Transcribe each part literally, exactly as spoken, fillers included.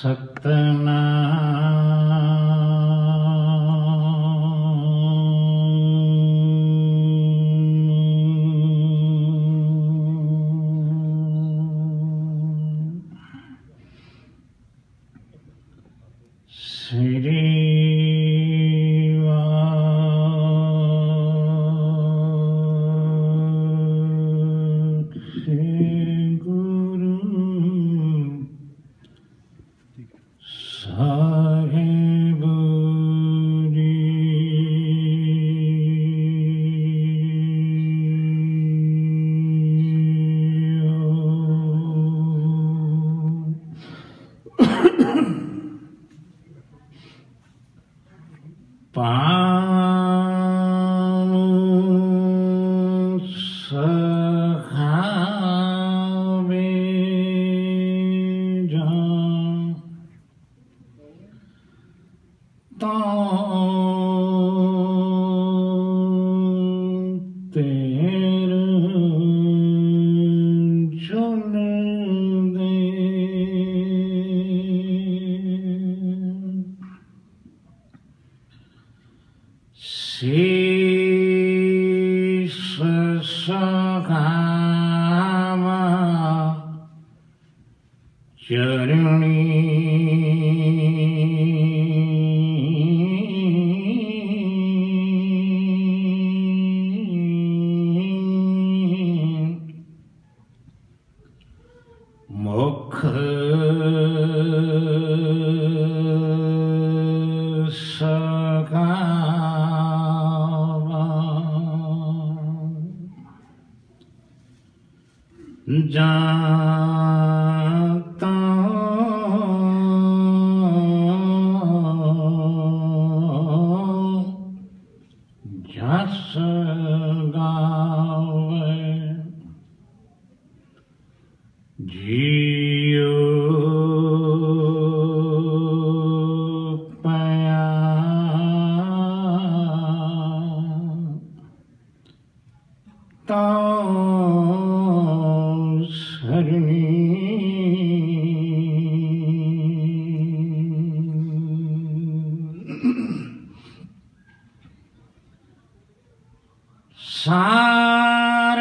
सार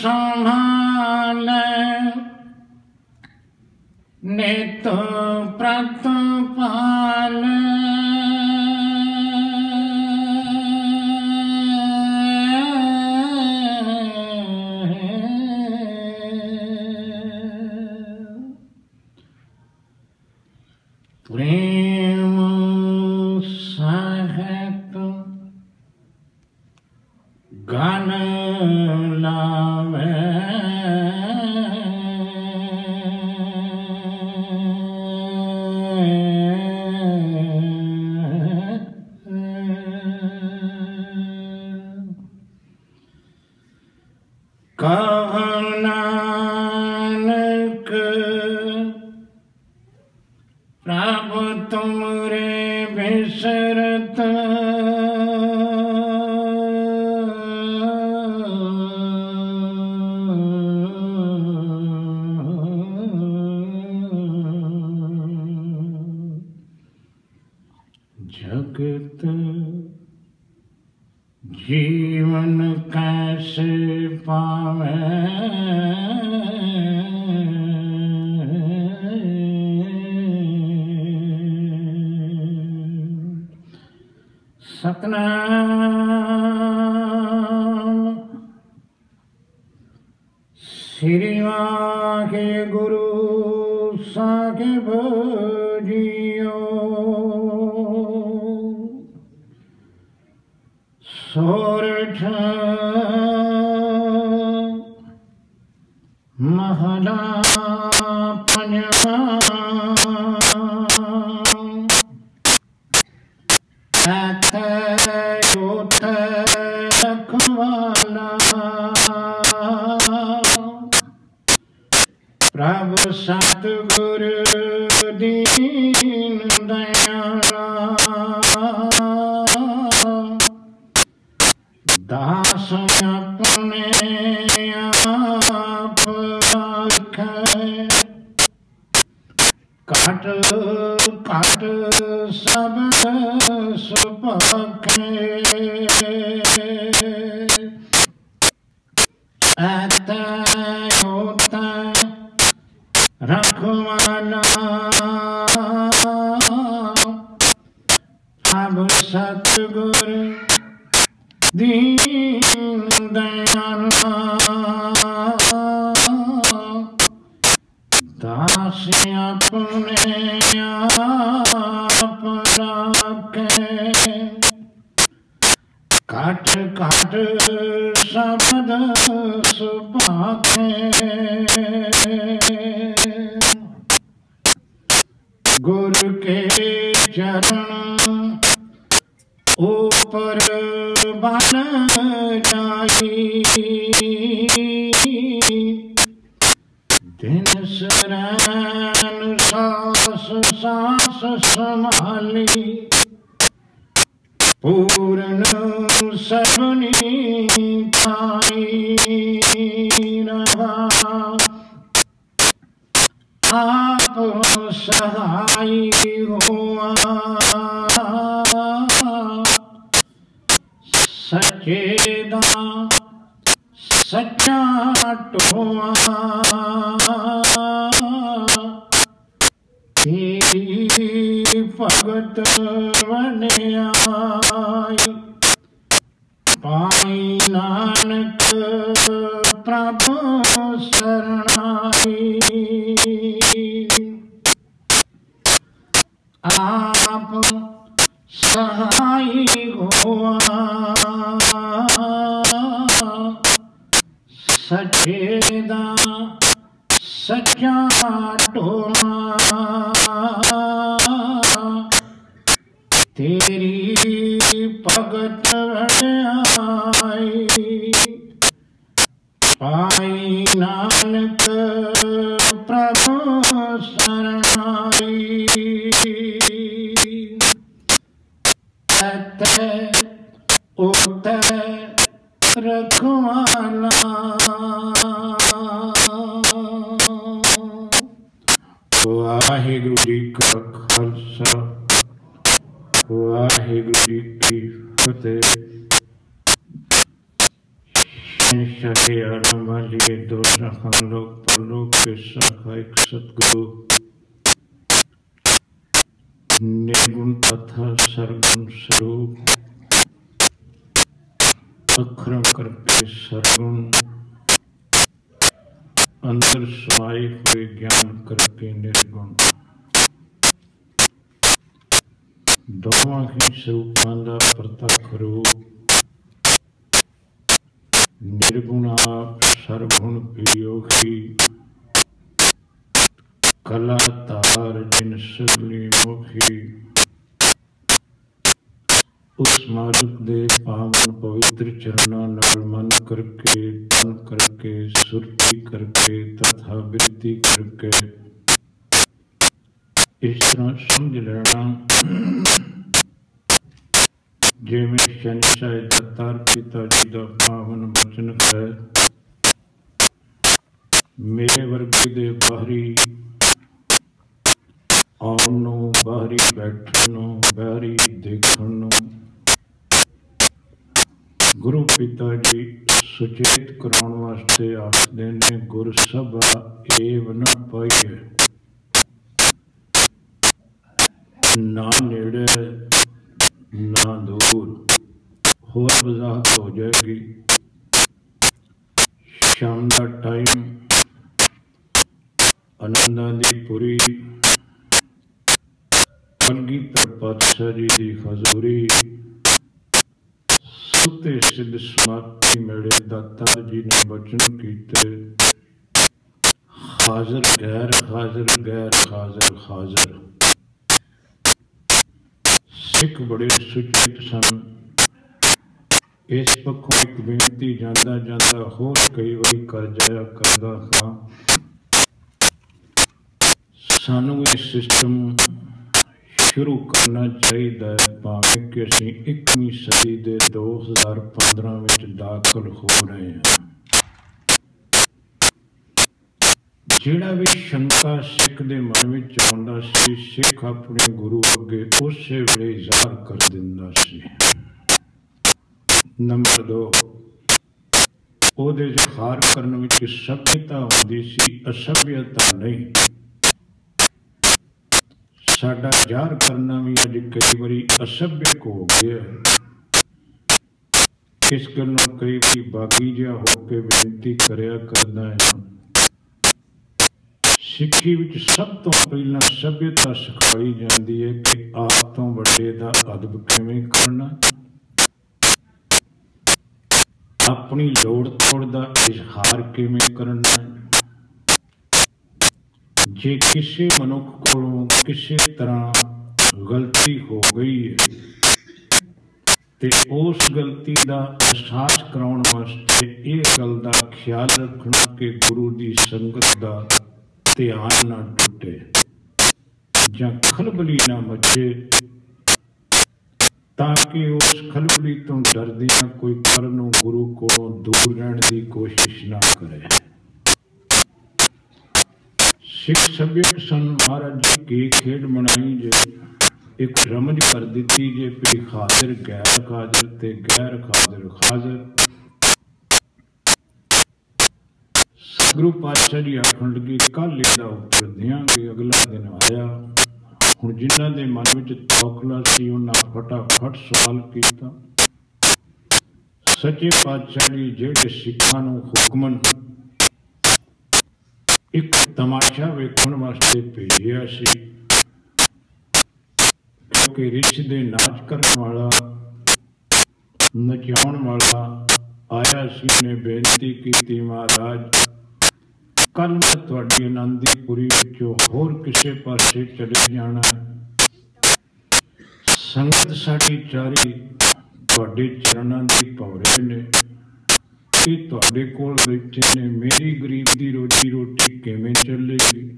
संभाल नित प्रतिपाल प्रेम सहित गान लावे कहो नानक प्रभु तुमरे बिसरत जगत जीवन कैसे पावे सतनाम श्री वाहे गुरु साहिब जियो सोरठ महला पंजवा जोत रखवाला प्रभु सतगुरु दीन दयाला दास अपने आप राखे ਘਟ ਘਟ ਸਬਦ ਸੁਭਾਖੇ ਐਤੈ ਹੋਤੈ ਰਖਵਾਲਾ ਅਬ ਸਤਿਗੁਰ ਦੀਨ ਦਇਆਲਾ ਦਾਸ ਆਪਣੇ ਆਪ ਰਾਖੇ ਘਟ ਘਟ ਸ਼ਬਦ ਸੁਭਾਖੇ ਗੁਰ ਕੇ ਚਰਨ ऊपर बन जाई दिन सरैन सास सास संभाली पूर्ण सबनी पाई रहा आप सहाय हुआ सच्चे दा सच्चा टोआ तेरी भगत वड्याई पाई नानक प्रभु शरणाई आप सहाय हुआ सच्चे दा सच्चा टोआ तेरी भगत वड्याई पाई नानक प्रभु शरणाई ऐतै ओतै रखवाला वाहिगुरु जी का खालसा वाहिगुरु जी की फतेह। शहंशाहे आलम वाली दो सखा लोक परलोक के सहायक सतगुरु निर्गुण तथा सरगुण स्वरूप अखर करके सरगुण अंदर समाये हुए ज्ञान करके निर्गुण दोवां ही स्वरूपां दा प्रतख रूप निर्गुण आप सरगुण पियोगी कला तार जिन सगली मुखी उस मालिक दे पावन पवित्र चरणों नाल मन करके तन करके सुरती करके तथा वृत्ति करके इस तरह समझ लेना जिवें शहंशाह दत्तार पिता जी का पावन वचन है मेरे वर्गे दे बाहरी आउण नूं बाहरी बैठण नूं बाहरी देखण नूं गुरु पिता जी सुचेत कराउण वास्ते आखदे ने गुर सभा एव न पाइए ना नेड़े ना दूर होर वजाहत हो जाएगी। शाम का टाइम आनंदा दी पुरी कलगीधर पातशाह जी की हजूरी सुते सिद्ध समाप्ति मेले दातार जी ने वचन कीते हाजिर गैर हाजिर गैर हाजिर हाजिर। सिख बड़े सुचेत सन। इस पक्षों एक बेनती जाता जाता होर कई बारी कर जाया करदा हां सानू ये सिस्टम शुरू करना चाहिए भावें कि असीं इक्कीवीं सदी के दो हज़ार पंद्रह में दाखिल हो रहे हैं। ਜਿਹੜਾ ਵੀ ਸ਼ੰਕਾ ਸਿੱਖ ਦੇ ਮਨ ਵਿੱਚ ਆਉਂਦਾ ਸੀ, ਸਿੱਖ ਆਪਣੇ ਗੁਰੂ ਅੱਗੇ ਉਸੇ ਵੇਲੇ ਜ਼ਾਹਰ ਕਰ ਦਿੰਦਾ ਸੀ। ਨੰਬਰ ਦੋ, ਉਹਦੇ ਜ਼ਾਹਰ ਕਰਨ ਵਿੱਚ ਸਭਿਅਤਾ ਹੁੰਦੀ ਸੀ, ਅਸਭਿਅਤਾ ਨਹੀਂ। ਸਾਡਾ ਜ਼ਾਹਰ ਕਰਨਾ ਵੀ ਅੱਜ ਕਈ ਵਾਰੀ ਅਸਭਿਅਕ ਹੋ ਗਿਆ। ਇਸ ਗੱਲੋਂ ਕਈ ਵਾਰੀ ਬਾਗੀ ਜਿਹਾ ਹੋ ਕੇ ਬੇਨਤੀ ਕਰਿਆ ਕਰਦਾ ਹੈ, ਸਿੱਖੀ ਵਿੱਚ ਸਭ ਤੋਂ ਪਹਿਲਾਂ ਸਭਿਅਤਾ ਸਿਖਾਈ ਜਾਂਦੀ ਹੈ ਕਿ ਆਪ ਤੋਂ ਵੱਡੇ ਦਾ ਅਦਬ ਕਿਵੇਂ ਕਰਨਾ, ਆਪਣੀ ਲੋੜ ਥੋੜ ਦਾ ਇਜ਼ਹਾਰ ਕਿਵੇਂ ਕਰਨਾ। ਜੇ ਕਿਸੇ ਮਨੁੱਖ ਕੋਲੋਂ ਕਿਸੇ ਤਰ੍ਹਾਂ ਗਲਤੀ ਹੋ ਗਈ ਹੈ ਤੇ ਉਸ ਗਲਤੀ ਦਾ ਅਹਿਸਾਸ ਕਰਾਉਣ ਵਾਸਤੇ ਇਹ ਗੱਲ ਦਾ ਖਿਆਲ ਰੱਖਣਾ ਕਿ ਗੁਰੂ ਦੀ ਸੰਗਤ ਦਾ ਧਿਆਨ ਨਾ ਟੁੱਟੇ ਜਾਂ ਖਲਬਲੀ ਨਾ ਮਚੇ, ਤਾਂ ਕਿ ਉਸ ਖਲਬਲੀ ਤੋਂ ਡਰਦਿਆਂ ਕੋਈ ਕਰਨ ਨੂੰ ਗੁਰੂ ਕੋਲੋਂ ਦੂਰ ਰਹਿਣ ਦੀ ਕੋਸ਼ਿਸ਼ ਨਾ ਕਰੇ। ਸਿੱਖ ਸਭਿਅਕ ਸਨ ਮਹਾਰਾਜ ਜੀ ਕੀ ਖੇਡ ਬਣਾਈ ਜੇ, ਇੱਕ ਰਮਜ ਕਰ ਦਿੱਤੀ ਜੇ ਵੀ ਹਾਜ਼ਰ ਗੈਰ ਹਾਜ਼ਰ ਤੇ ਗੈਰ ਹਾਜ਼ਰ ਹਾਜ਼ਰ। ਗੁਰੂ ਪਾਤਸ਼ਾਹ ਜੀ ਆਖਣ ਲੱਗੇ ਕੱਲ੍ਹ ਇਹਦਾ ਉੱਤਰ ਦਿਆਂਗੇ। ਅਗਲਾ ਦਿਨ ਆਇਆ। ਹੁਣ ਜਿਨ੍ਹਾਂ ਦੇ ਮਨ ਵਿੱਚ ਤੌਖਲਾ ਸੀ ਉਹਨਾਂ ਫਟਾਫਟ ਸਵਾਲ ਕੀਤਾ। ਸੱਚੇ ਪਾਤਸ਼ਾਹ ਜੀ ਜਿਹੜੇ ਸਿੱਖਾਂ ਨੂੰ ਹੁਕਮਨ ਇੱਕ ਤਮਾਸ਼ਾ ਵੇਖਣ ਵਾਸਤੇ ਭੇਜਿਆ ਸੀ, ਕਿਉਂਕਿ ਰਿਛ ਦੇ ਨਾਚ ਕਰਨ ਵਾਲਾ ਨਚਾਉਣ ਵਾਲਾ ਆਇਆ ਸੀ, ਨੇ ਬੇਨਤੀ ਕੀਤੀ ਮਹਾਰਾਜ ਕੱਲ ਮੈਂ ਤੁਹਾਡੀ ਆਨੰਦੀਪੁਰੀ ਵਿੱਚੋਂ ਹੋਰ ਕਿਸੇ ਪਾਸੇ ਚਲੇ ਜਾਣਾ। ਸੰਗਤ ਸਾਡੀ ਚਾਰੀ ਤੁਹਾਡੇ ਚਰਨਾਂ ਦੀ ਭੌਰੇ ਨੇ, ਇਹ ਤੁਹਾਡੇ ਕੋਲ ਬੈਠੇ ਨੇ, ਮੇਰੀ ਗਰੀਬ ਦੀ ਰੋਜੀ ਰੋਟੀ ਕਿਵੇਂ ਚੱਲੇਗੀ?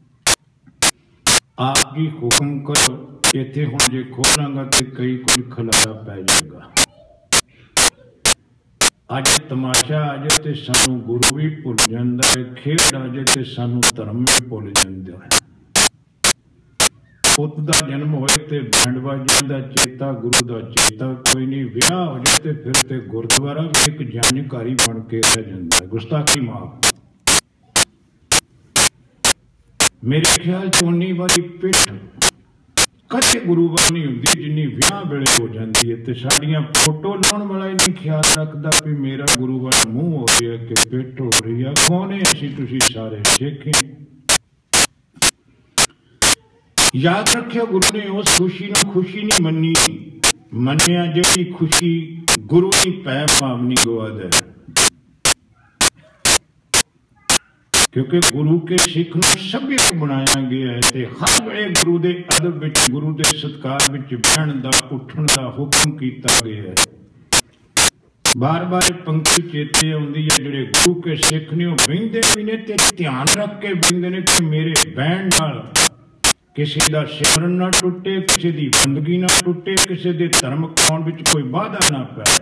ਆਪ ਜੀ ਹੁਕਮ ਕਰੋ। ਇੱਥੇ ਹੁਣ ਜੇ ਖੋਲਾਂਗਾ ਤੇ ਕਈ ਕੁਝ ਖਲਾਰਾ ਪੈ ਜਾਏਗਾ। ਅੱਜ ਤਮਾਸ਼ਾ ਆ ਜਾਏ ਤੇ ਸਾਨੂੰ ਗੁਰੂ ਵੀ ਭੁੱਲ ਜਾਂਦਾ ਹੈ, ਖੇਡ ਆ ਜਾਏ ਤੇ ਸਾਨੂੰ ਧਰਮ ਵੀ ਭੁੱਲ ਜਾਂਦਾ ਹੈ। ਪੁੱਤ ਦਾ ਜਨਮ ਹੋਏ ਤੇ ਬੈਂਡ ਬਾਜਿਆਂ ਦਾ ਚੇਤਾ, ਗੁਰੂ ਦਾ ਚੇਤਾ ਕੋਈ ਨਹੀਂ। ਵਿਆਹ ਹੋ ਜਾਏ ਤੇ ਫਿਰ ਤੇ ਗੁਰਦੁਆਰਾ ਵੀ ਇੱਕ ਜੰਝਕਾਰੀ ਬਣ ਕੇ ਰਹਿ ਜਾਂਦਾ। ਗੁਸਤਾਖੀ ਮਾਫ। ਮੇਰੇ ਖਿਆਲ ਚ ਉਨੀ ਵਾਰੀ ਪਿੱਠ ਕਦੇ ਗੁਰੂ ਵੱਲ ਨਹੀਂ ਹੁੰਦੀ ਜਿੰਨੀ ਵਿਆਹ ਵੇਲੇ ਹੋ ਜਾਂਦੀ ਹੈ। ਤੇ ਸਾਡੀਆਂ ਫੋਟੋ ਲਾਉਣ ਵਾਲਾ ਹੀ ਨਹੀਂ ਖਿਆਲ ਰੱਖਦਾ ਵੀ ਮੇਰਾ ਗੁਰੂ ਵੱਲ ਮੂੰਹ ਹੋ ਰਿਹਾ ਕਿ ਪਿੱਠ ਹੋ ਰਹੀ ਆ। ਕੌਣ ਹੈ ਅਸੀਂ? ਤੁਸੀਂ ਸਾਰੇ ਸਿੱਖ। ਯਾਦ ਰੱਖਿਓ, ਗੁਰੂ ਨੇ ਉਸ ਖੁਸ਼ੀ ਨੂੰ ਖੁਸ਼ੀ ਨਹੀਂ ਮੰਨੀ ਮੰਨਿਆ ਜਿਹੜੀ ਖੁਸ਼ੀ ਗੁਰੂ ਦੀ ਪੈ ਪਾਵਨੀ ਗਵਾ ਦੇ। ਕਿਉਂਕਿ ਗੁਰੂ ਕੇ ਸਿੱਖ ਨੂੰ ਸਭਿਅਕ ਬਣਾਇਆ ਗਿਆ ਹੈ ਤੇ ਹਰ ਵੇਲੇ ਗੁਰੂ ਦੇ ਅਦਬ ਵਿੱਚ, ਗੁਰੂ ਦੇ ਸਤਿਕਾਰ ਵਿੱਚ ਬਹਿਣ ਦਾ, ਉੱਠਣ ਦਾ ਹੁਕਮ ਕੀਤਾ ਗਿਆ ਹੈ। ਬਾਰ ਬਾਰ ਪੰਕਤੀ ਚੇਤੇ ਆਉਂਦੀ ਹੈ, ਜਿਹੜੇ ਗੁਰੂ ਕੇ ਸਿੱਖ ਨੇ ਉਹ ਬਹਿੰਦੇ ਵੀ ਨੇ ਤੇ ਧਿਆਨ ਰੱਖ ਕੇ ਬਹਿੰਦੇ ਨੇ ਕਿ ਮੇਰੇ ਬਹਿਣ ਨਾਲ ਕਿਸੇ ਦਾ ਸਿਮਰਨ ਨਾ ਟੁੱਟੇ, ਕਿਸੇ ਦੀ ਬੰਦਗੀ ਨਾ ਟੁੱਟੇ, ਕਿਸੇ ਦੇ ਧਰਮ ਕਾਉਣ ਵਿੱਚ ਕੋਈ ਵਾਧਾ ਨਾ ਪਏ।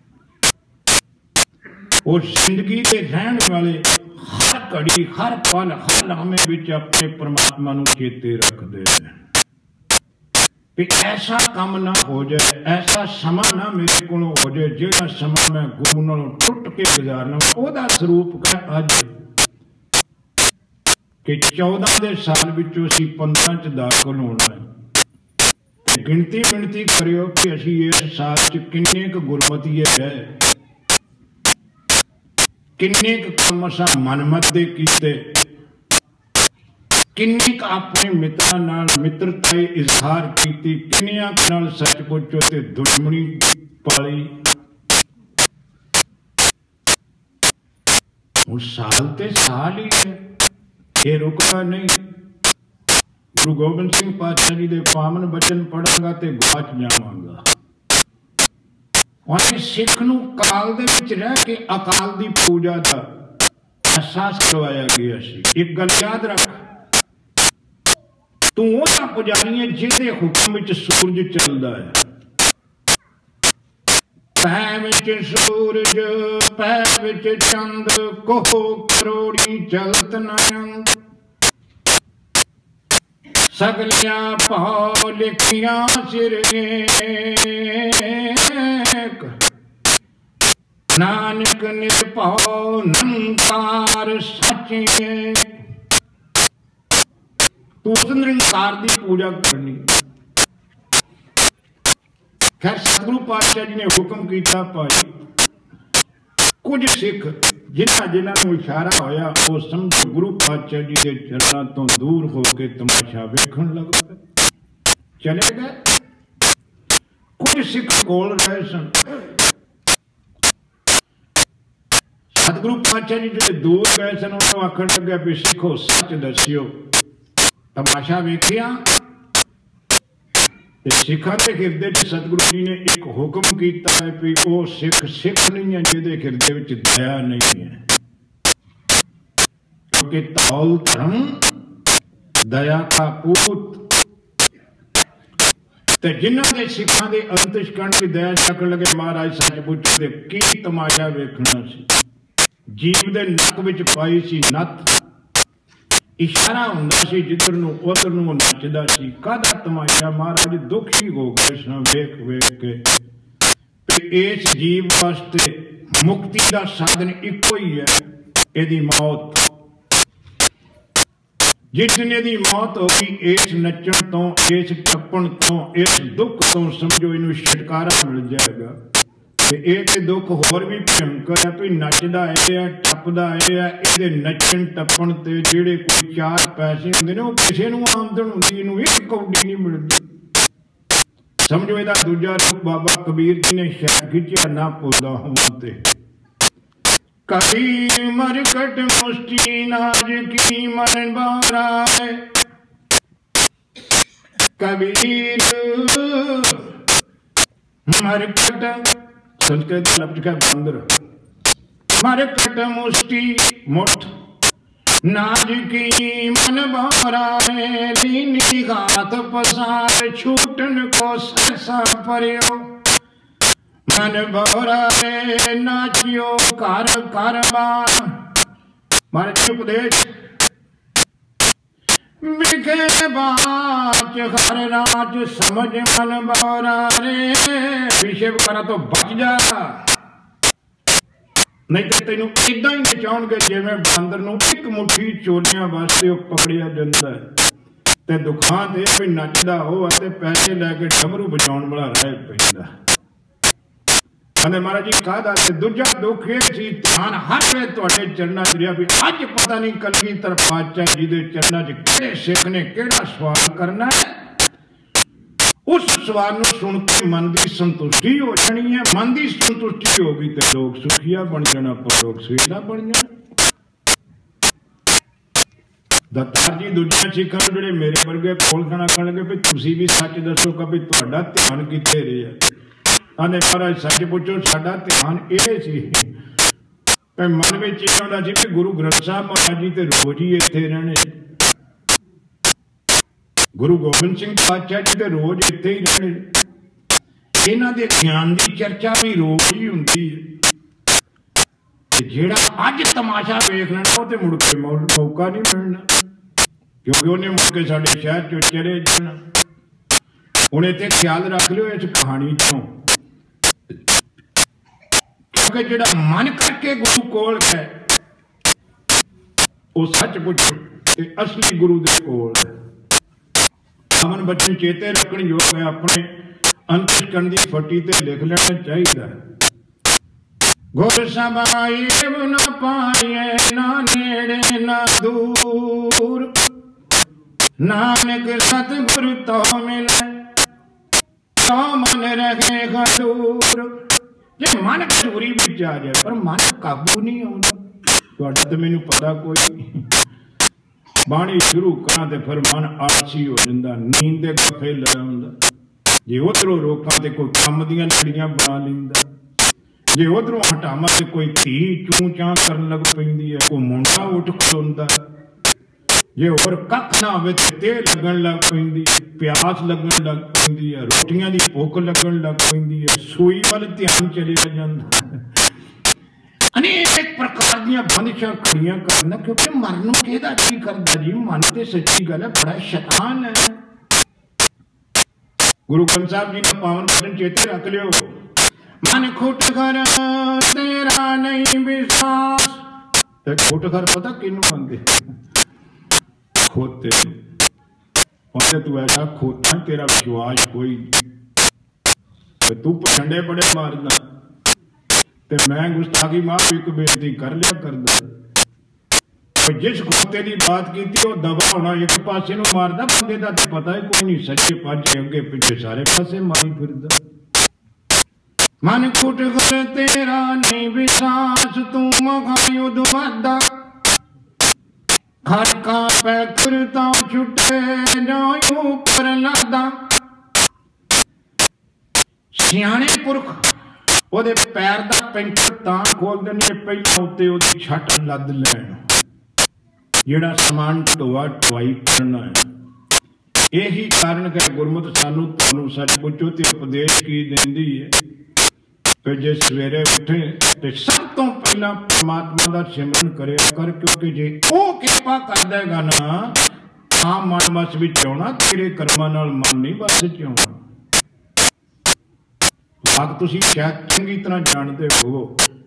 ਉਹ ਜ਼ਿੰਦਗੀ ਦੇ ਰਹਿਣ ਵਾਲੇ ਹਰ ਘੜੀ, ਹਰ ਪਲ, ਹਰ ਲਮਹੇ ਵਿੱਚ ਆਪਣੇ ਪਰਮਾਤਮਾ ਨੂੰ ਚੇਤੇ ਰੱਖਦੇ ਨੇ ਵੀ ਐਸਾ ਕੰਮ ਨਾ ਹੋ ਜਾਏ, ਐਸਾ ਸਮਾਂ ਨਾ ਮੇਰੇ ਕੋਲੋਂ ਹੋ ਜਾਏ ਜਿਹੜਾ ਸਮਾਂ ਮੈਂ ਗੁਰੂ ਨਾਲੋਂ ਟੁੱਟ ਕੇ ਗੁਜ਼ਾਰ ਲਵਾਂ। ਉਹਦਾ ਸਰੂਪ ਹੈ ਅੱਜ ਕਿ ਚੌਦਾਂ ਦੇ ਸਾਲ ਵਿੱਚੋਂ ਅਸੀਂ ਪੰਦਰਾਂ ਚ ਦਾਖਲ ਹੋਣਾ ਹੈ। ਗਿਣਤੀ ਮਿਣਤੀ ਕਰਿਓ ਕਿ ਅਸੀਂ ਇਸ ਸਾਲ ਚ ਕਿੰਨੇ ਕੁ ਗੁਰਮਤੀਏ ਹੈ, ਕਿੰਨੇ ਕੁ ਕੰਮ ਅਸਾਂ ਮਨਮਤ ਦੇ ਕੀਤੇ, ਕਿੰਨੇ ਕੁ ਆਪਣੇ ਮਿੱਤਰਾਂ ਨਾਲ ਮਿੱਤਰਤਾ ਇਜ਼ਹਾਰ ਕੀਤੀ, ਕਿੰਨਿਆਂ ਨਾਲ ਸੱਚ ਪੁੱਛੋ ਤੇ ਦੁਸ਼ਮਣੀ ਪਾਲੀ। ਹੁਣ ਸਾਲ ਤੇ ਸਾਲ ਹੀ ਹੈ, ਇਹ ਰੁਕਦਾ ਨਹੀਂ। ਗੁਰੂ ਗੋਬਿੰਦ ਸਿੰਘ ਪਾਤਸ਼ਾਹ ਜੀ ਦੇ ਪਾਵਨ ਬਚਨ ਪੜਾਂਗਾ ਤੇ ਗਵਾਚ ਜਾਵਾਂਗਾ। ਉਹਨੇ ਸਿੱਖ ਨੂੰ ਕਾਲ ਦੇ ਵਿੱਚ ਰਹਿ ਕੇ ਅਕਾਲ ਦੀ ਪੂਜਾ ਦਾ ਅਹਿਸਾਸ ਕਰਵਾਇਆ ਗਿਆ ਸੀ। ਇੱਕ ਗੱਲ ਯਾਦ ਰੱਖ, ਤੂੰ ਉਹਦਾ ਪੁਜਾਰੀ ਹੈ ਜਿਹਦੇ ਹੁਕਮ ਵਿੱਚ ਸੂਰਜ ਚੱਲਦਾ ਹੈ। पै विच सूरज पै विच चंद कोह करोड़ी चलत नयंद सगलिया पाओ लिखिया सिर नानक निरभाओ निरंकार सच तू उस निरंकार की पूजा करनी। खैर सतगुरु पातशाह जी ने हुक्म किया भाई कुछ सिख जिन्हां जिन्हां इशारा होया वो समझो गुरु पातशाह जी के चरणों तो दूर होकर तमाशा वेखण लग पे। चले गए कुछ सिख कोल रहे सन। सतगुरु पातशाह जी जो दूर गए सन उन्होंने आखण लगे भी सिखो सच दसियो तमाशा वेखिया। सिखा के हिरदे सतगुरु जी ने एक हुक्म किया है भी वो सिख सिख नहीं है जिहदे हिरदे विच दया नहीं है, क्योंकि तौल धर्म दया का पूत। ते जिन्हां दे सिखां दे अंतशकंड की दया चक लगे महाराज सच पुछदे की तमाशा वेखना सी। जीव दे नक विच पाई सी नत इशारा हुंदा सी जिधर नूं उधर नूं नचदा सी। कादा तमाशा महाराज दुखी हो गए सन वेख वेख के कि इस जीव वास्ते मुक्ति का साधन इको ही है इहदी मौत। जिस दिन इहदी मौत होगी इस नचण तो इस टप्पण तो इस दुख तो समझो इनू छुटकारा मिल जाएगा। ये दुख होर भी भयंकर है भी नचदा है टपदा है ये नचन टप्पण ते जेड़े कोई चार पैसे होंदे ने वो किसी नूं आमदन हुंदी इनू एक कौडी नहीं मिलदी। समझो इहदा दूजा रूप बाबा कबीर जी ने शहर खिंचिया ना पुलदा होवां ते कभी मरकट मुष्टि नाज की मन बारा है कबीर मरकट संस्कृत लफ्ज का बंदर मरकट मुष्टि मुठ नाज की मन बारा है लीनी हाथ पसार छूटन को सरसा परियो मन भोरा रे नाचियो कार कारबार। महाराज उपदेश बिखे बाच हर राज समझ मन भोरा रे विषय करा तो बच जा नहीं तो तेन इदा ही नचाउणगे जिवें बंदर नूं एक मुट्ठी चोलियां वास्ते वो पकड़िया जाता है ते दुखां ते भी नचदा हो ते पैसे लैके डमरू बजाउण वाला रह पैंदा। कहते महाराज जी कहदा ते दूजा दुख ये सी ध्यान हर वे तुहाडे चरणा च रिहा भी अज पता नहीं कलगीधर पातशाह जी दे चरणा च किहड़े सिख ने किहड़ा सवाल करना है। उस सवाल नूं सुन के मन की संतुष्टि हो जानी है। मन की संतुष्टि होगी तो लोग सुखिया बन जाना पर लोग सवेला बन जाना। दत्तार जी दूजिया सिखां जिहड़े मेरे वर्गे कोल खाना कर लगे भी तुसीं भी सच दसो कि तुहाडा ध्यान कित्थे रिहा। आने महाराज सच पुछो साडा ध्यान ये सी मन में ये आउंदा सी कि गुरु ग्रंथ साहब महाराज जी ते रोज ही इत्थे रहने। गुरु गोबिंद सिंह पातशाह जी ते रोज इत्थे ही रहने। इन्हां दे ज्ञान की चर्चा भी रोज ही हुंदी है। जेड़ा अज तमाशा वेख लेना वो तो मुड़ के मौका नहीं मिलना क्योंकि उन्हें मुड़ के साडे शहर चो चले जाना। हुण इत्थे ख्याल रख लियो इस कहानी चों क्योंकि जेड़ा मन करके गुरु कोल है वो सच पुछो ते असली गुरु दे कोल है। अमन बच्चन चेते रखण योग है अपने अंतकरण दी फटी ते लिख लेना चाहिए। गुर सभाई न पाइए ना नेड़े ना दूर नानक सतगुरु तो मिले तो मन रहे खदूर। जे मन चोरी भी आ जाए पर मन काबू नहीं आता तो मैनू पता कोई बाणी शुरू करा तो फिर मन आलसी हो जाता नींद के गफे लगा। जे उधरों रोका तो कोई कम दियां लड़ियां बना लेंदा जे उधरों हटावा तो कोई धी चूं चां करन लग पैंदी है कोई मुंडा उठ खलोंदा जे होर कख ना होवे ते तेल लगन लग पैंदी प्यास लगन लग पैंदी है, रोटियां दी भुख लगन लग पैंदी है, सूई वाल ध्यान चलिया जांदा, अनेक प्रकार दियां बंदिशां खड़ियां करना, क्योंकि मरन नूं किहदा जी करदा जी। मन ते सच्ची गल है बड़ा शैतान है। गुरु ग्रंथ साहब जी का पावन वचन चेते रख लियो, मन खुट कर तेरा नहीं विश्वास। ते खुट कर पता किनू आंदे? खोते आंदे तू ऐसा खोता तेरा विश्वास कोई नहीं, तू पछंडे बड़े मारदा। ते मैं गुस्ताखी माफ एक बेनती कर लिया करदा, जिस खोते की बात की वो दबा होना एक पासे नूं मारदा, बंदे दा ते पता ही कोई नहीं, सच्चे पासे अगे पिछे सारे पासे मारी फिरदा। मन खुट कर तेरा नहीं विश्वास, तू मखायुध वादा, घर का पै करता छुटे जाऊं ऊपर लादा। सियाणे पुरख ओदे पैर दा पैंचर तां खोल देने पहला उत्ते ओदी छट लद लैण, जिहड़ा समान ढोआ ढुआई करना है। यही कारण है गुरमत सानू तुहानू सचमुचो ते उपदेश की देंदी है कि जे सवेरे उठे तो सब तो पहला परमात्मा का सिमरन करिया कर, क्योंकि जे वो कृपा कर देगा ना हाँ मन बस विच आउणा, तेरे कर्मां नाल मन नहीं बस च आउणा। बात तुसीं शायद चंगी तरह जानते हो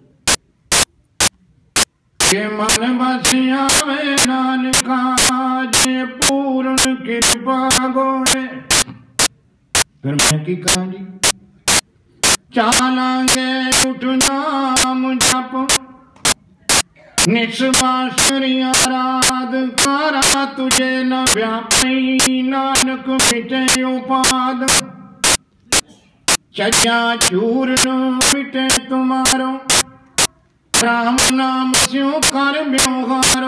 कि मन बस आवे नानका जे पूर्ण कृपा गोरे। फिर मैं की कहां जी? चालांगे उठ नाम जप, निस्वासरिया राध कारा, तुझे न व्यापी नानक मिटे उपाद। चजा चूर्ण मिटे तुम्हारो, राम नाम स्यों कर व्यवहारो।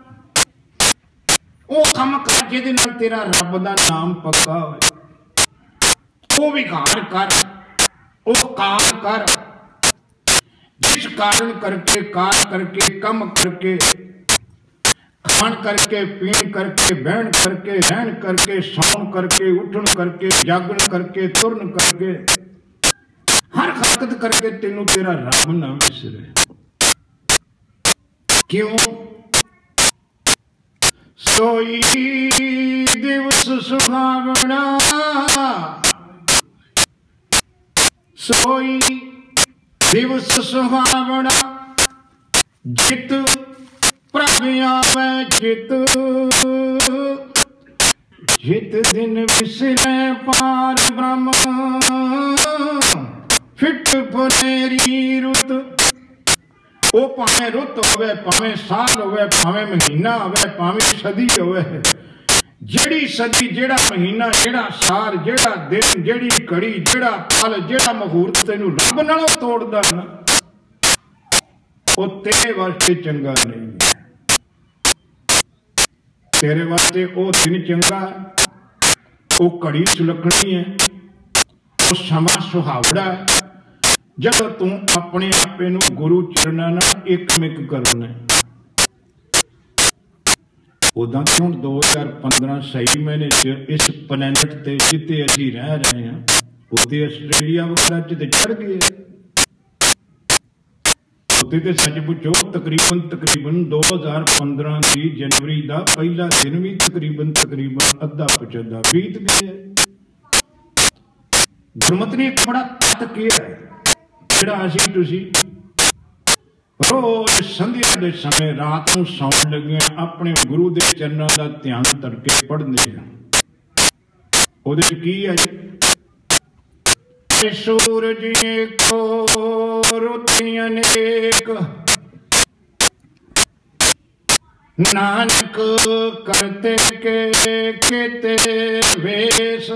ओ कम कर जिहदे नाल तेरा रब दा नाम पक्का होए, ओ विकार कर, ओ कार कर, जिस कारण करके कार करके कम करके खान करके पीन करके बहन करके रहन करके सौन करके उठन करके जागन करके तुरन करके हर हरकत करके तेनू तेरा रब ना विसरे। क्यों? सोई दिवस सुहावना, सोई दिवस सुहावना, जित प्रभ आवे चित, जित दिन विसरे पार ब्रह्म, फिट फुनेरी रुत। वो भावें रुत होवे, भावें साल होवे, भावें महीना होवे, भावें सदी होवे, जेड़ी सदी जेड़ा महीना जेड़ा साल जेड़ा दिन जेड़ी घड़ी जेड़ा पल जेड़ा मुहूर्त तेनू रब नालों तोड़दा ना, वो तेरे वास्ते चंगा नहीं है। तेरे वास्ते वो दिन चंगा, वो घड़ी सुलखनी है, वो समा सुहावड़ा है जब तू अपने आपे नू गुरु चरना ना एक मिक करना है। उदा क्यों दो हजार पंद्रह सही महीने च इस प्लैनेट ते जिते असीं रह रहे हैं उत्ते आस्ट्रेलिया वगैरह च ते चढ़ गए, उत्ते ते सच पुछो तकरीबन तकरीबन दो हजार पंद्रह की जनवरी का पहला दिन भी तकरीबन तकरीबन अद्धा पचद्धा बीत गया। गुरमत ने एक बड़ा तत्त किया है जिहड़ा असीं तुसीं रोज संध्या के समय रात को सौन लगे अपने गुरु के चरणों का ध्यान तड़के पढ़ने की है सूरज को रुति अनेक, नानक करते के केते वेश।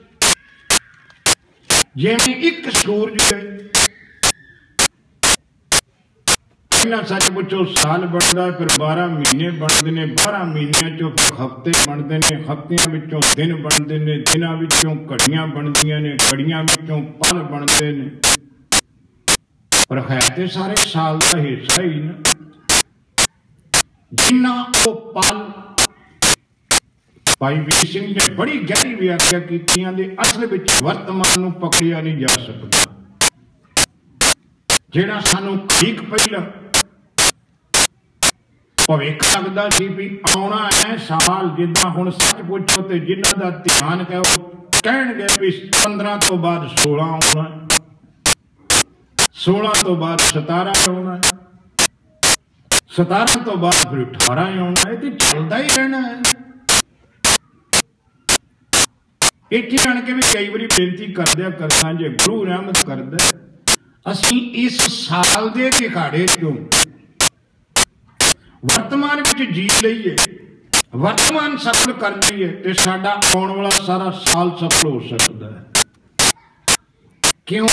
जिवें एक सूरज सच पुछो साल बनता है, फिर बारह महीने बनते हैं, बारह महीनों चो हफ्ते बनते हैं, हफ्तियों विचों दिन बनते हैं, दिनों विचों घड़ियां बनदियां ने, घड़ियां विचों पल बनते हैं, पर है तो सारे साल का हिस्सा ही ना। जिन्ना वो पल भाई वीर सिंह ने बड़ी गहरी व्याख्या की, असल विच वर्तमान नूं पकड़िया नहीं जा सकता। जिहड़ा सानूं ठीक पहला भविख लगदा सी भी आउणा है साल, जिद्दां हुण सच पुछो ते जिन्हां दा ध्यान कहो कहणगे भी पंद्रह तो बाद सोलह आउणा, सोलह तो बाद सतारह आउणा, सतारह तो बाद फिर अठारह आउणा, ये तो चलदा ही रहना है। इत्थे आण के भी कई बारी बेनती करदिया करदा जे गुरु रहमत करदा असीं इस साल दे दिहाड़े चों वर्तमान विच जी लईए, वर्तमान सफल कर लईए ते साडा आउण वाला सारा साल सफल हो सकदा है। क्यों?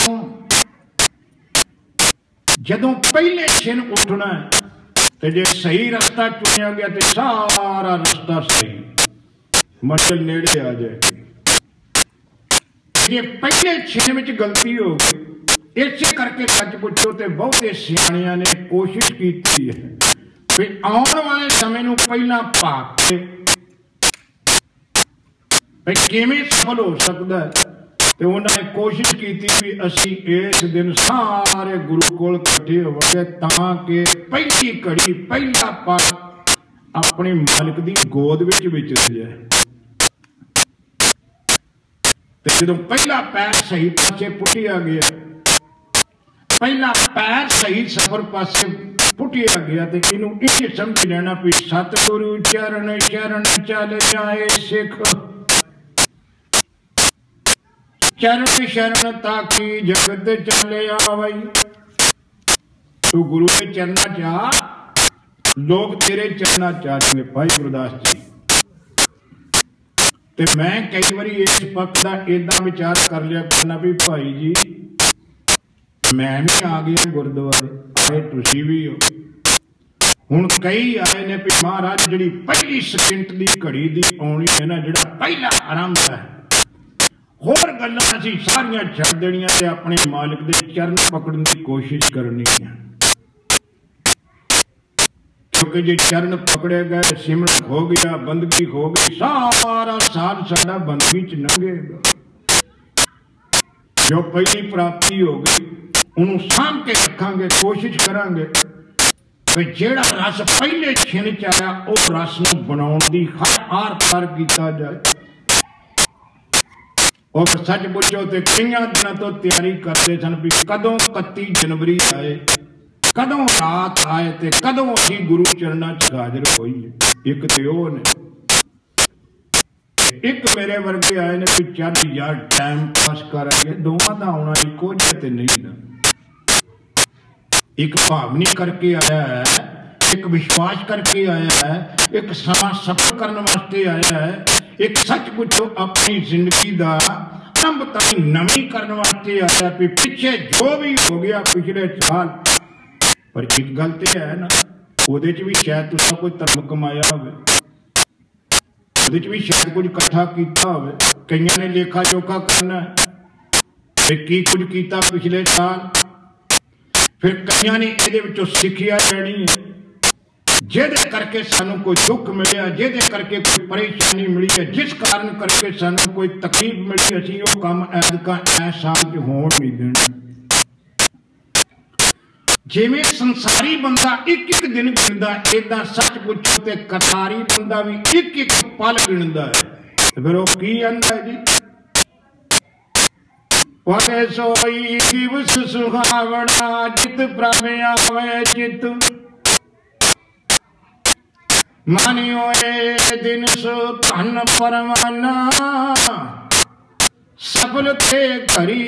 जदों पहले छिन उठना है ते जे सही रास्ता चुनिया गया तो सारा रास्ता सही, मंजिल नेड़े आ जाएगी। जे पहले छिन विच गलती हो गई, इसे करके सच पुछो तो बहुते सियाणियां ने कोशिश की है भी आने वाले समय नूं पहला भाग के भी किवें सफल हो सकता है, तो उन्होंने कोशिश की भी असी इस दिन सारे गुरु कोल इकट्ठे होवे ताकि पहली घड़ी पहला पाठ अपने मालिक की गोद विच विचर जाए। जो पहला पैर सही पासे पुटिया गया, पहला पैर सही सफर पासे पुटिया गया तो इनू ये समझ लेना भी सतगुरु चरण चरण चल जाए सिख, चरण शरण ताकि जगत चले आवई। तू गुरु के चरणा चाह, लोग तेरे चरणा चाहेंगे। भाई गुरदास जी ते मैं कई बारी इस पक्ष का इदा विचार कर लिया करना भी भाई जी मैं भी आ गया गुरुद्वारे, आए तुसी भी हो, हुण कई आए ने भी महाराज जी पहली सकिंट की घड़ी की आनी है ना, जो पहला आरंभ है होर गल्लां असीं सारियां छड्ड देणियां ते अपने मालिक दे चरण पकड़न की कोशिश करनी है। क्योंकि जे चरण पकड़े गए, सिमरन हो गया, बंदगी हो गई, सारा साल साडा बंदगी च लंघेगा। जो पहली प्राप्ति हो गई उन्होंने साम के रखांगे, कोशिश करांगे कि जेड़ा रस पहले छिन च आया उस रस नूं बनाउण दी हर आर पार कीता जाए। और सच पुछो तो कई दिनों तो तैयारी करते सन भी कदों इकत्ती जनवरी आए, कदों रात आए ते कदों असी गुरु चरणा च हाजिर होइए। एक तो वो ने, एक मेरे वर्गे आए ने भी चल यार टाइम पास कर आइए, दोवां दा आउणा इक्को जिहा ते नहीं ना। एक भावनी करके आया है, एक विश्वास करके आया है, एक समा सफल करने वास्ते आया है, एक सच पुछो अपनी जिंदगी का आरंभ ताई नवी करने वास्ते आया। भी पिछे जो भी हो गया पिछले साल, पर एक गल तो है ना, ਉਹਦੇ ਚ भी शायद तुसा कोई धर्म कमाया होवे, ਉਹਦੇ ਚ भी शायद कुछ इकट्ठा किया होवे। कईयां ने लेखा जोखा करना है की कुछ किया पिछले साल, फिर कईयां ने ਇਹਦੇ ਵਿੱਚੋਂ सिक्ख्या लेनी है, जिहदे करके सानू कोई दुख मिले, जिहदे करके कोई परेशानी मिली है, जिस कारण करके सानू कोई तकलीफ मिली, असीं वो काम ऐदका ऐ साल च होण नहीं देना। जिवें संसारी बंदा एक एक दिन गिनदा, इदां सच पुछो ते कतारी बंदा भी एक एक पल गिनदा है। ते फिर वो की आंदा जी, वह सोई दिवस सुहावना जित प्रभ आवे चित, मानियो ए दिन सो धन परवाना, सफल थे घरी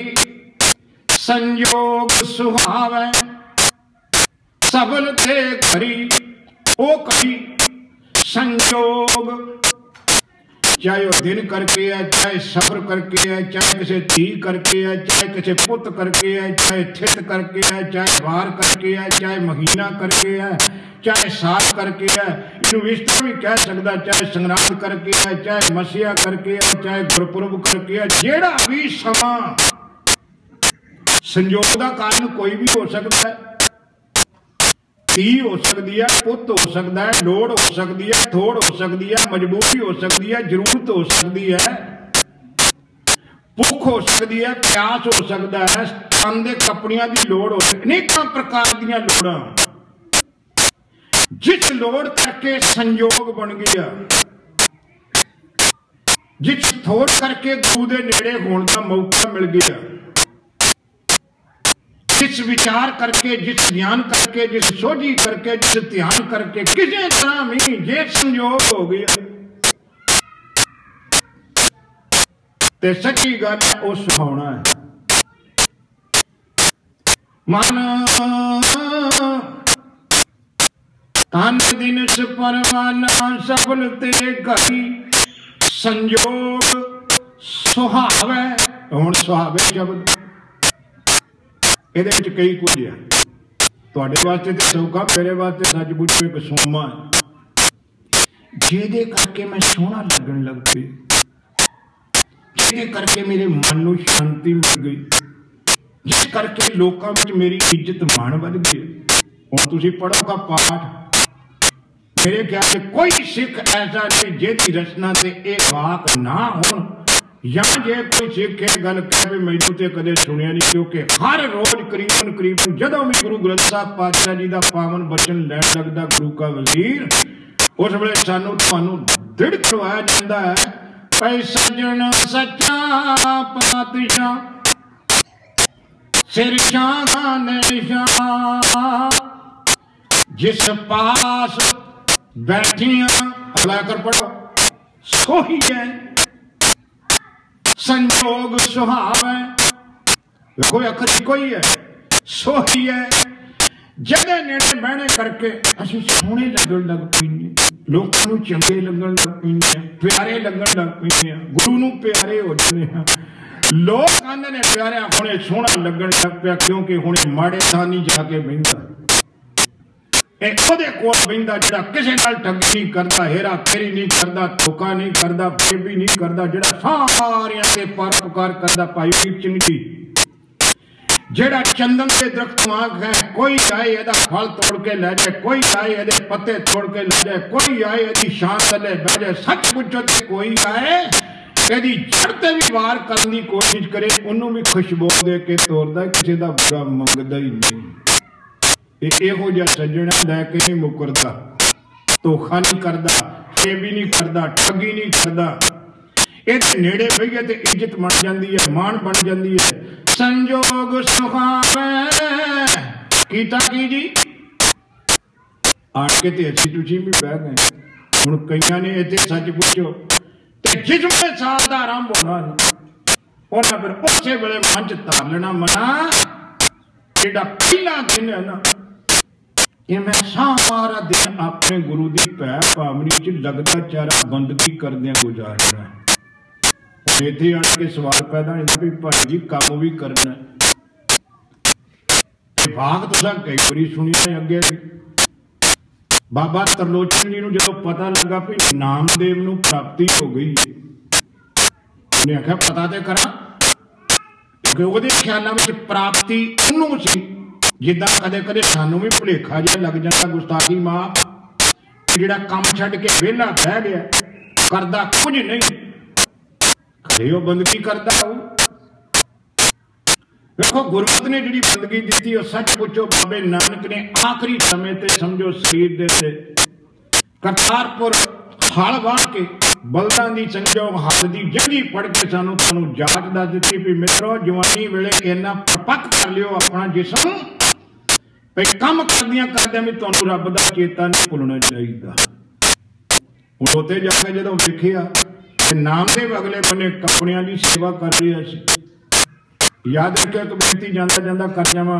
संयोग सुहावे, सफल थे घरी ओ घड़ी संयोग। चाहे वह दिन करके है, चाहे सफर करके है, चाहे किसी धी करके है, चाहे किसी पुत करके है, चाहे थित करके है, चाहे वार करके है, चाहे महीना करके है, चाहे साल करके है, इनू इस तरह भी कह सकता, चाहे संग्राम करके है, चाहे मसीहा करके है, चाहे गुरपुरब करके है, जेड़ा भी समा संयोग का कारण कोई भी हो सकता है। धी हो सकती है, पुत हो सकता है, लोड़ हो सकती है, थोड़ हो सकती है, मजबूरी हो सकती है, जरूरत हो सकती है, भुख हो सकती है, प्यास हो सकता है, तन के कपड़ियां की लोड़ हो सकती, अनेक प्रकार दी लोड़ां। जिस लोड़ करके संयोग बन गया, जिस थोड़ करके गुरु के नेड़े होने का मौका मिल गया, जिस विचार करके, जिस ज्ञान करके, जिस सोझी करके, जिस ध्यान करके किसी तरह भी जे संयोग हो गया ते सच्ची गल वो सुहावना है। मन तन दिन परवाना सफल ते घरी संयोग सुहावे। हुण सुहावे शब्द ਇਹਦੇ ਵਿੱਚ कई कुछ है, ਤੁਹਾਡੇ वास्ते तो सौखा, मेरे वास्ते सच पुछो एक सोमा ਜਿਹਦੇ करके मैं सोहना लगन लग पई, ਜਿਹਦੇ करके मेरे मन ਨੂੰ शांति मिल गई, जिस करके लोगों में मेरी इज्जत मान बढ़ गई। हुण तुसीं पढ़ोगा पाठ, मेरे ख्याल से कोई सिख ऐसा नहीं जिहदी रचना से एक वाक ना हो, या जे कोई सिख ये गल कहे मैनू तो कदे सुनिया नहीं, क्योंकि हर रोज करीबन करीबन जदों भी गुरु ग्रंथ साहब पातशाह जी का पावन बचन लैन लगता गुरु का वजीर, उस वेले सानू तुहानू दृढ़ करवाया जाता है, भाई सजन सच्चा पातशाह सिर शान शाह जिस पास बैठिया, अगला कर पढ़ो, सोही है संयोग सुहावे। कोई अखर कोई है, सोही है जगह नेड़े बहने करके असीं सोहने लगन लग पैने, लोकां नूं चंगे लगन लग पैने, प्यारे लगन लग पैने, गुरु नूं प्यारे हो जाने हैं। लोग आंदे ने प्यारे हुणे सोहना लगन लग पिया, क्योंकि हुणे माड़े थां नहीं जाके बहिंदा, ਉਹਦੇ ਕੋਲ ਬਹਿੰਦਾ ਜਿਹੜਾ ਕਿਸੇ ਨਾਲ ਠੱਗੀ नहीं करता, हेरा फेरी नहीं करता, धोखा नहीं करता, बेबी नहीं करता, ਜਿਹੜਾ ਸਾਰਿਆਂ ਤੇ ਪਰਉਪਕਾਰ करता। भाई वीर सिंह जी ਜਿਹੜਾ चंदन के दरख्त वांग है, कोई आए ਇਹਦਾ फल तोड़ के ले जाए, कोई आए ਇਹਦੇ पत्ते तोड़ के ले जाए, कोई आए ਇਹਦੀ छां थले बह जाए, सच पुछो ते कोई आए ਇਹਦੀ जड़ ते भी वार करने की कोशिश करे, ਉਹਨੂੰ भी खुशबू दे के तोड़दा, किसी का बुरा मंगदा ही नहीं। ਇਹੋ ਜਿਹਾ ਸੱਜਣਾ ਲੈ ਕੇ नहीं मुकरदा, धोखा नहीं करता, सेबी नहीं करता, ठगी नहीं करता, ਇਹਦੇ नेड़े ਬਈਏ ਤੇ ਇੱਜ਼ਤ बन जाती है, मान बन जाती है। संजोग सुहावे कीता की जी आके ते अच्छी तुझी भी बह गए। हुण कईयां ने इत्थे सच पुछो ते जिसमें साल दा आरंभ होना उन्हें फिर उसे वेले मन च धर लेना, मना जेड़ा पहला दिन है ना, ये मैं सारा दिन अपने गुरु की भै भावनी च लगता चारा बंदगी करदे गुजारना। इत्थे आण के सवाल पैदा होंदा भी भाई जी काम भी करना, भाग तुसां कई बारी सुनिया अगे भी। बाबा तरलोचन जी नूं जदों पता लगा भी नामदेव नूं प्राप्ति हो गई, उन्हें आख्या पता तो करा, क्योंकि ਉਹਦੇ ख्यालों में प्राप्ति ਉਹਨੂੰ सी, जिदा कदे कदे सानू भी भुलेखा जिहा लग जाता गुस्ताखी माफ, जिहड़ा काम छड्ड के वेला बह गया करदा कुछ नहीं, खरे वो बंदगी करदा हो। देखो गुरमत ने जिहड़ी बंदगी दी, सच पुछो बाबे नानक ने आखिरी समय ते समझो शरीर दे ते करतारपुर हल वाह के बलदां दी संजोग हल दी जंगी पढ़ के सानू तुहानू जाच दस दित्ती भी मित्रो जवानी वेले इन्ना परपक्क कर लियो अपना जिसम भाई काम करदियां करदियां भी तुहानू रब दा चेता नहीं भुलना चाहिए। हुण उत्थे जाके जदों देखिया ते नामदेव अगले बन्ने कपड़ियां दी सेवा कर रहा सी, याद रखियो एक बेनती जांदा जांदा कर जावां,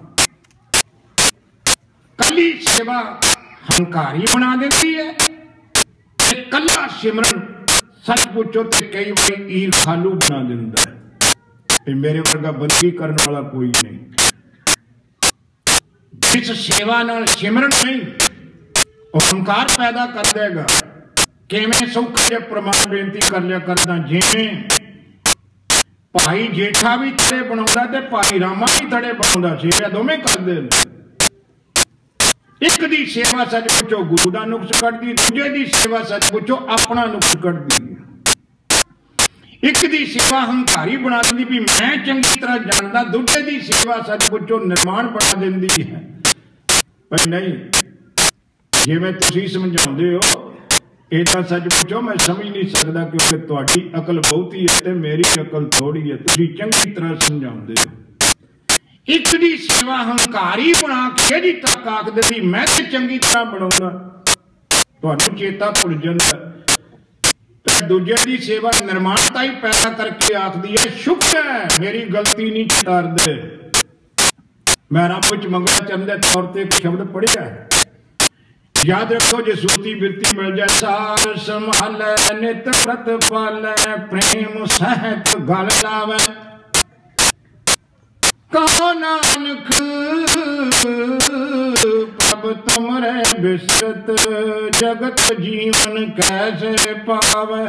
कली सेवा हंकारी बना देती है, कला सिमरन सच पुछो तो कई बार ईर खालू बना दिंदा है। मेरे वर्गा बंदगी करने वाला कोई नहीं, जिस सेवा नाल सिमरन नहीं अहंकार पैदा कर देगा। किवें सौखा जिहा प्रमाण बेनती कर लिया करदा, जिवें भाई जेठा भी थड़े बनाउंदा ते भाई रामा भी थड़े बनाउंदा, सेवा दोवें करदे ने। एक दी सेवा सचमुचो गुरु का नुक्स कटदी, दूजे दी सेवा सचमुचो अपना नुक्स कटदी। एक दी सेवा हंकारी बना दी भी मैं चंगी तरह जानता, दूजे दी सेवा सचमुचो निर्माण बना देंदी है। पर नहीं, जिवें तुसीं समझाउंदे हो ये तो सचमुचो मैं समझ नहीं सकता, क्योंकि तुहाडी अकल बहुती है ते मेरी अकल थोड़ी है। तुसीं चंगी तरह समझाउंदे हो। एक दी सेवा हंकारी बना के जी तक आखदे सी मैं ते चंगी तरह बनाऊंगा, तुहानूं चेता भुल जांदा। दूजे की सेवा निर्माणता ही पैदा करके आखदी है शुक्र है मेरी गलती नहीं करदे। मैं रब विच मंगलाचरण के तौर पर एक शब्द पढ़िया, याद रखो जे सूती बिरती मिल जाए। सार संभाले नित व्रत पाले, प्रेम सहत गल लावे, कहो नानक प्रभ तुमरे बिसरत, जगत जीवन कैसे पावे।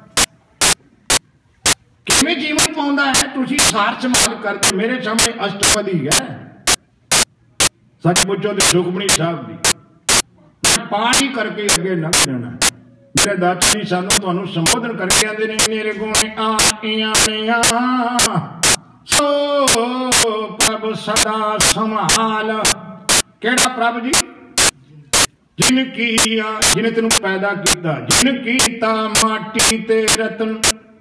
किवें जीवन पाउंदा है? तुसीं सार संभाल करके मेरे सामने अष्टपदी है सचमुचो ते सुखमनी साहब दी पाठ ही करके अगे लंघ जाना। मेरे दाता जी सानू तुहानू संबोधन करके आंदे ने मेरे गुण आइया सो प्रभ सदा संभाल। केड़ा प्रभ जी? जिन किया, जिन तेनू पैदा किया, जिन कीता माटी ते रतन,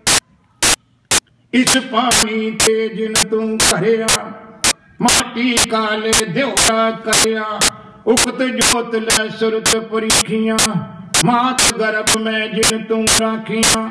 इस पानी ते जिन तू भरिया, माटी काले देवता करिया, उक्त जोत लै सुरत परीखिया, मात गर्भ में जिन तू राखिया,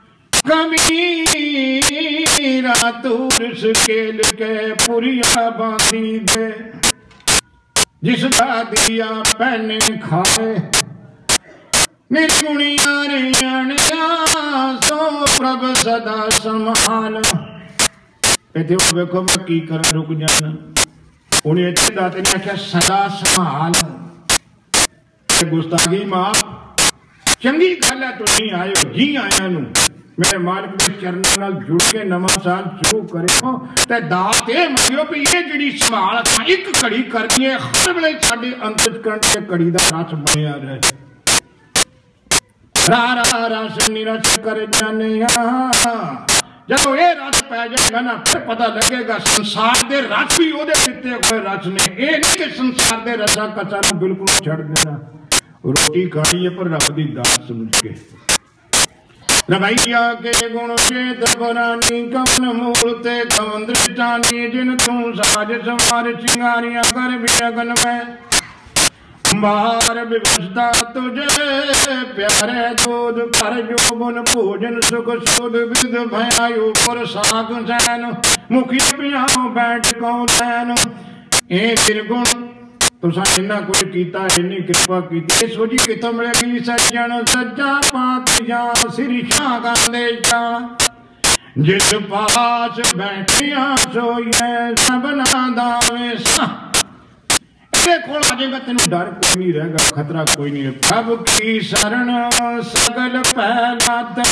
कमीरा तूर स्केल के पुरिया बांधी दे, जिसका दिया पहने खाए, निर्गुणिया रियाणिया सो प्रभ सदा संभाल। इत्थे वेखो मैं की करा, रुक जाना। उन्हें इतने दाते ने आख्या सदा संभाल, गुस्ताखी माफ। चंगी गल है तुसीं आए हो, जी आया नू मेरे मालिक के चरणों नाल जुड़ के नवा साल शुरू करो ते दात ये मंगियो भी ये जिहड़ी संभाल असां एक घड़ी करनी है, हर वेले साडे अंतकरण ते घड़ी दा रस बनया रहे। रा रा रस निरस कर जाने जब ये रस पै जाएगा ना फिर पता लगेगा संसार दे रस भी ओदे दिते हुए रस ने। ये नहीं कि संसार दे रसा कचा नूं बिल्कुल छड़ देना। रोटी खानी है पर रब दी दात समझ के। रवैया के गुण चेत पुरानी, कवन मूर्ते कवन दृष्टानी, जिन तू साज संवार चिंगारियां कर विजगन में, बाहर विवशता तुझे प्यारे दूध कर जो बुन भोजन सुख सुध विद भयायु पर साग सैन, मुखी पियाओ बैठ कौ सैन। ए निर्गुण तुसा इन्ना कुछ कीता, इन्नी कृपा की, सोची कितों मिलेगी सज्जन सज्जा पातिया सिरिशा गांदे जा, जिस पास बैठिया सोइए सबना दावे सा। कोल आ जाएगा तेनू डर कोई नहीं रहेगा, खतरा कोई नहीं है। प्रभ की शरण सगल पहलाते,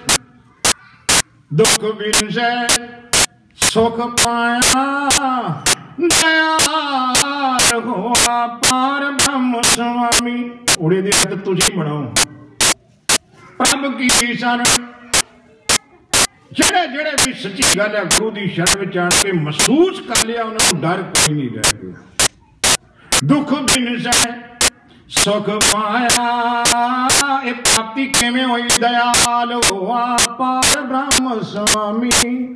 दुख बिन से सुख पाया, दयाल होआ पार ब्रह्म स्वामी। उड़े दे हथ तुझी बनाओ। प्रभ की शरण, जेड़े जेड़े भी सच्ची गल है गुरु की शरण में आन के महसूस कर लिया, उन्होंने डर कोई नहीं रह गया। दुख बिन से सुख पाया, ये प्राप्ति किवें होई, दयाल होआ पार ब्रह्म स्वामी।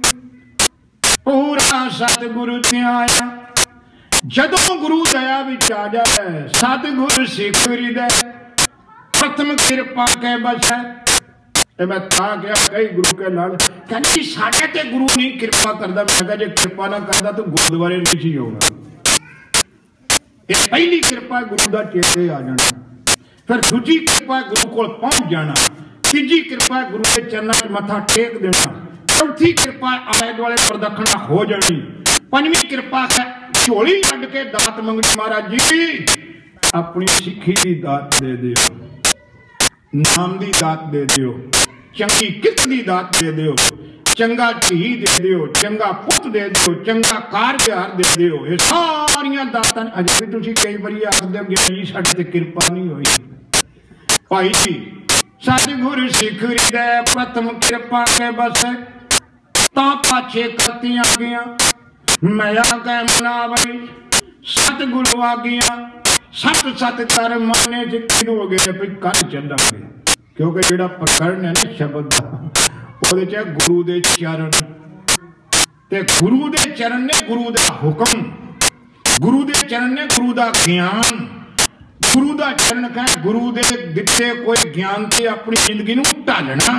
पूरा सतगुरु त्याया, जदों गुरु दया विच आ जाए, सतगुरु सिख हृदय, प्रथम कृपा के बस है। मैं था गया कई गुरु के लाल कहते साढ़े ते गुरु नहीं कृपा करता। मैं कहा जे कृपा ना करता तो गुरुद्वारे नहीं होगा। ये पहली कृपा गुरु का चेते आ जाना, फिर दूजी कृपा गुरु को पहुंच जाना, तीजी कृपा गुरु के चरणों च मथा टेक देना, चौथी कृपा आले दुआले प्रदक्षिणा हो जानी, पंजवीं कृपा है झोली लड के दात मंगनी। महाराज जी अपनी सिक्खी की दात दे दियो, नाम की दात दे दियो, चंगी कित की दात दे दियो, चंगा धी दे दियो, चंगा पुत दे दियो, चंगा कार विहार दे दियो। ये सारियां दातां अजे भी तुसीं कई बारी आखदे हो ज्ञानी जी साडे ते कृपा नहीं होई। भाई जी सतगुरु सिख हृदय प्रथम कृपा के बस ता पाछे करतियां गया मया कै मनावई सतगुरु आ गया सत सत कर माने जिक्र हो गए भी कल चलांगे क्योंकि जिहड़ा प्रकरण है ना शब्द दा ओहदे च गुरु दे चरण ते गुरु दे चरण ने गुरु दा हुक्म गुरु दे चरण ने गुरु दा ज्ञान गुरु दा चरण कह गुरु दे दिते कोई ज्ञान ते अपनी जिंदगी नूं ढालना।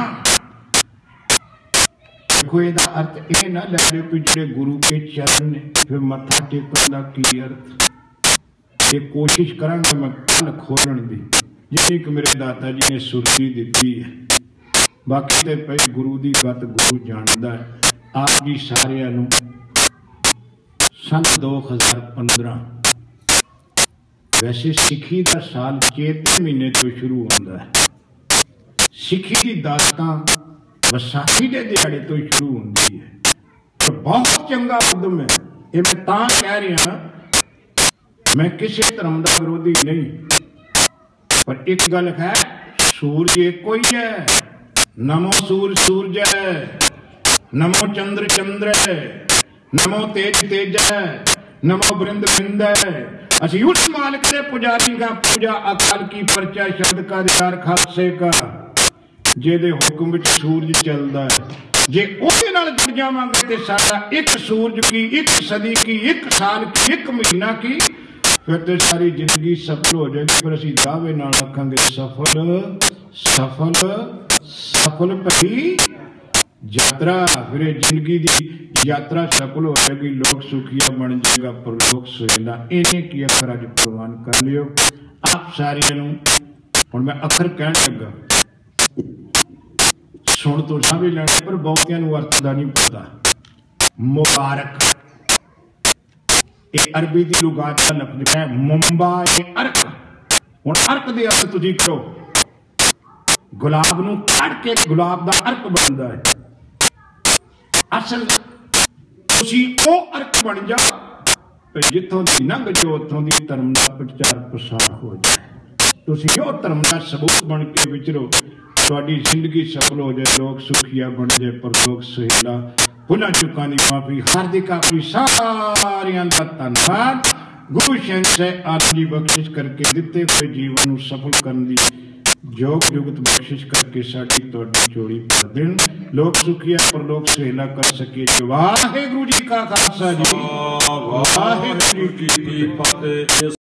देखो इहदा अर्थ यह ना ले लो कि जिहड़े गुरु के चरण ने फिर मत्था टेकण दा की अर्थ। ये कोशिश करांगा मैं कल खोलण दी जिन्नी कि मेरे दाता जी ने सुरती दी है। बाकी तो पहले गुरु की गत गुरु जानता है। आप जी सारिया नूं सन दो हजार पंद्रह वैसे सिखी का साल चेते महीने तो शुरू होता है। सिखी की दातां वसाखी के दिहाड़े तो शुरू होती है। तो बहुत चंगा उद्यम है ये मैं तां कह रहा मैं किसी धर्म का विरोधी नहीं पर एक गल है सूरज एक ही है। नमो सूरज सूरज है नमो चंद्र चंद्र है नमो तेज तेज है नमो बृंद बृंद है। असी उस मालिक के पुजारी का पूजा अकाल की परचा शब्द का अधिकार खालसे का जेदे हुक्म विच सूरज चलता है। जे उहदे नाल जुड़ जावांगे ते साडा एक सूरज की एक सदी की एक साल की एक महीना की फिर तो सारी जिंदगी सफल हो जाएगी। फिर असी दावे नाल आखांगे सफल सफल सफल भई यात्रा। फिर जिंदगी की यात्रा सफल हो जाएगी लोग सुखिया बन जाएगा परलोक सुहेला। इन्हें की अखर अज प्रवान कर लियो आप सारियां नूं। हुण मैं अखर कहण लगा सुन तो सब ही लेने पर बहुतियां नूं अर्थ दा नहीं पता। मुबारक ये अरबी की लुगात का लफ्ज है मुंबा ये अर्क। हुण अर्क दे अर्थ तुसीं करो गुलाब नूं कढ़ के गुलाब दा अर्क बनदा है। असल तुसीं ओ अर्क बन जा जिथों दी लंघ जो उत्थों दी धर्म का प्रचार प्रसार हो जाए। तुसीं ओ धर्म का सबूत बन के विचरो तुहाडी जिंदगी सफल हो जाए लोग सुखिया बन जाए परलोक सुहेला। भुला चुका की माफी हार्दिक आपकी सारियां दा धन्नवाद। गुरु शहंशाह आप जी बख्शिश करके दिते हुए जीवन को सफल करने की योग जुगत बख्शिश करके साडी तुहाडी चोरी भर देन लोग सुखिया परलोक सुहेला कर सके। वाहिगुरू जी का खालसा जी वाहिगुरू जी की फतेह।